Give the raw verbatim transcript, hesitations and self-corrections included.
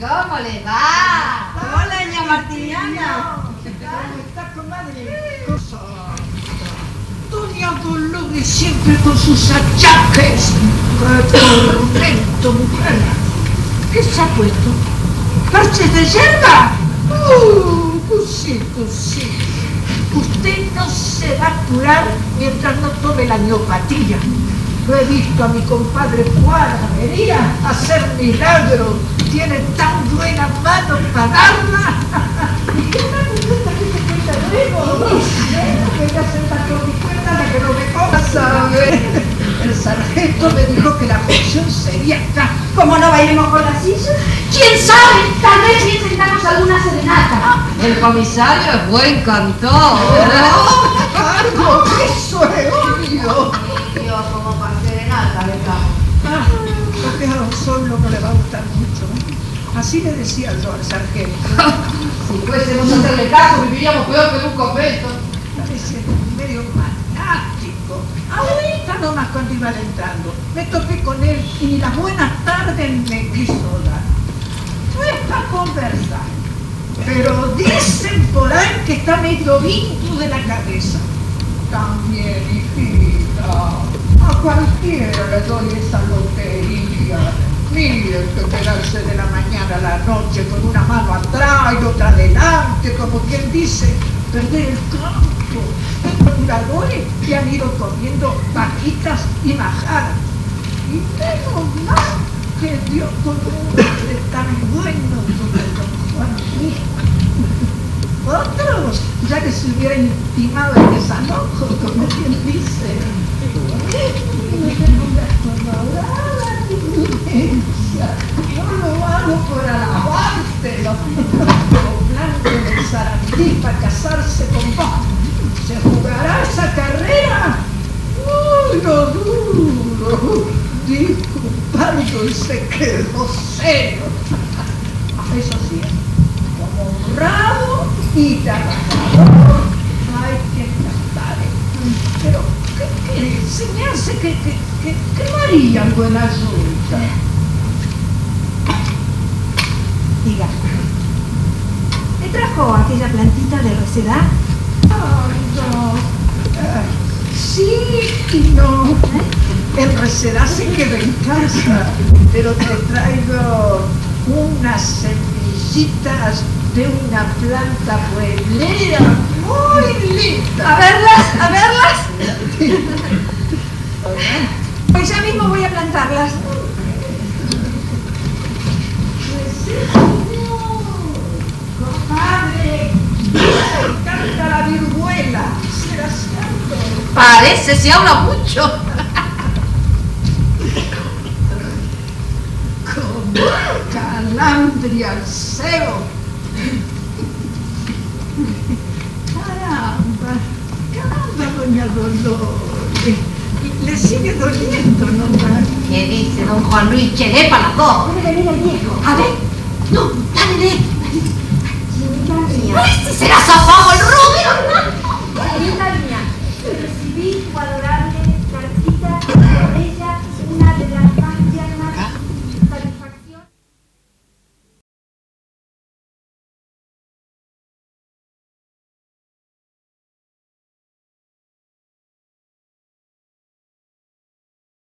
¿Cómo le va? Hola, doña Martiniana. ¿Cómo está, comadre? Cosa. Doña Dolores siempre con sus achaques. ¡Qué tormento, mujer! ¿Qué se ha puesto? ¿Parches de yerba? ¡Uh! Pues sí, pues sí. Usted no se va a curar mientras no tome la miopatía. Lo he visto a mi compadre Juan hacer milagros. Tiene tan buena mano para darla. ¿Y qué tal cuenta que te cuenta luego? Que ya se está con mi cuenta de que no me pasa. El sargento me dijo que la función sería acá. ¿Cómo no bailemos con las sillas? ¿Quién sabe? Tal vez bien sentamos alguna serenata. El comisario es buen cantor. ¡Algo! ¡Eso es obvio! Dios, como para serenata, ¿verdad? Ah, porque a don Solo no le va a gustar mucho. Así le decía yo al sargento. Si fuésemos a hacerle caso, viviríamos peor que en un convento. Parece medio fanático. Ahorita nomás cuando iba entrando, me topé con él y ni las buenas tardes me quiso dar. No es para conversar, pero dicen por ahí que está medio vinto de la cabeza. También, hijita, a cualquiera le doy esa lotería. Mire que quedarse de la mañana a la noche con una mano atrás y otra adelante, como quien dice, perder el campo. Tengo curadores que han ido comiendo vaquitas y majadas. Y menos mal que Dios con un hombre tan bueno como don Juan Luis. Otros ya que se hubiera intimado el desalojo, como quien dice. No tengo una colorada diligencia. No lo hago por alabártelo. Como blanco del Sarandí para casarse con vos. ¿Se jugará esa carrera? Uy, lo duro. Dijo Pardo y se quedó serio. Eso sí, como honrado y trabajador hay que tratar. Pero, ¿qué querés? Se me hace que, que, que, que no harían buena resulta. Diga, ¿te trajo aquella plantita de recedad? Ay, no. Ah, sí y no. El recedad se quedó en casa, pero te traigo unas semillitas de una planta pueblera muy linda. A verlas, a verlas. Pues ya mismo voy a plantarlas. Comadre, me encanta la viruela. ¿Será cierto? Parece, se habla mucho. Como calandria al cebo. Caramba, caramba, doña Dolores. Le sigue doliendo, ¿no? ¿Qué dice don Juan Luis? Que dé para las dos. Puede venir el viejo. A ver. No, dale, dale. Chinita mía. Este será zafado el rubio. Chinita mía. Recibí tu adorable cartita